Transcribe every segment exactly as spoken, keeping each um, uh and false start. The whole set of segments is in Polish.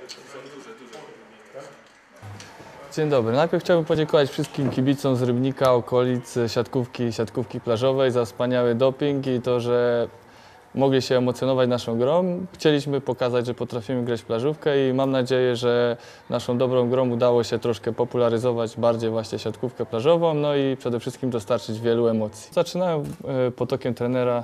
Dzień dobry. Najpierw chciałbym podziękować wszystkim kibicom z Rybnika, okolic, siatkówki, siatkówki plażowej za wspaniały doping i to, że mogli się emocjonować naszą grą. Chcieliśmy pokazać, że potrafimy grać w plażówkę i mam nadzieję, że naszą dobrą grą udało się troszkę popularyzować bardziej właśnie siatkówkę plażową, no i przede wszystkim dostarczyć wielu emocji. Zaczynałem potokiem trenera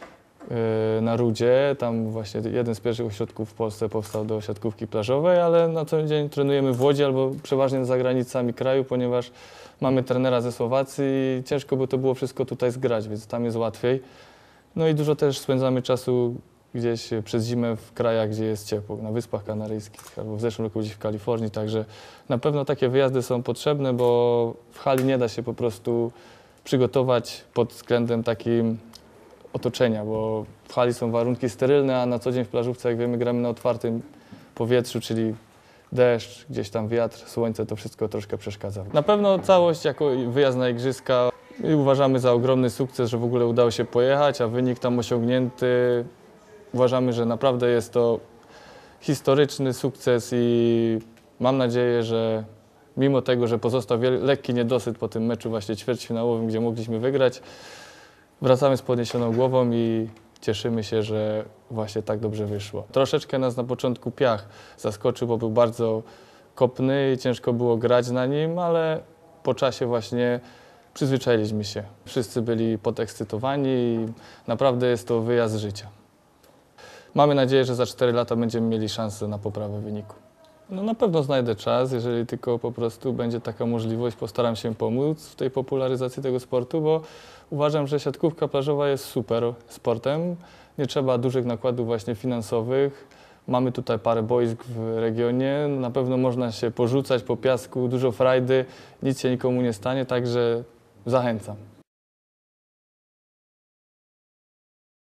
na Rudzie, tam właśnie jeden z pierwszych ośrodków w Polsce powstał do siatkówki plażowej, ale na co dzień trenujemy w Łodzi albo przeważnie za granicami kraju, ponieważ mamy trenera ze Słowacji i ciężko by to było wszystko tutaj zgrać, więc tam jest łatwiej. No i dużo też spędzamy czasu gdzieś przez zimę w krajach, gdzie jest ciepło, na Wyspach Kanaryjskich albo w zeszłym roku gdzieś w Kalifornii, także na pewno takie wyjazdy są potrzebne, bo w hali nie da się po prostu przygotować pod względem takim otoczenia, bo w hali są warunki sterylne, a na co dzień w plażówce, jak wiemy, gramy na otwartym powietrzu, czyli deszcz, gdzieś tam wiatr, słońce, to wszystko troszkę przeszkadza. Na pewno całość jako wyjazd na igrzyska i uważamy za ogromny sukces, że w ogóle udało się pojechać, a wynik tam osiągnięty uważamy, że naprawdę jest to historyczny sukces i mam nadzieję, że mimo tego, że pozostał lekki niedosyt po tym meczu właśnie ćwierćfinałowym, gdzie mogliśmy wygrać, wracamy z podniesioną głową i cieszymy się, że właśnie tak dobrze wyszło. Troszeczkę nas na początku piach zaskoczył, bo był bardzo kopny i ciężko było grać na nim, ale po czasie właśnie przyzwyczailiśmy się. Wszyscy byli podekscytowani i naprawdę jest to wyjazd życia. Mamy nadzieję, że za cztery lata będziemy mieli szansę na poprawę wyniku. No na pewno znajdę czas, jeżeli tylko po prostu będzie taka możliwość, postaram się pomóc w tej popularyzacji tego sportu, bo uważam, że siatkówka plażowa jest super sportem. Nie trzeba dużych nakładów właśnie finansowych. Mamy tutaj parę boisk w regionie, na pewno można się porzucać po piasku, dużo frajdy, nic się nikomu nie stanie, także zachęcam.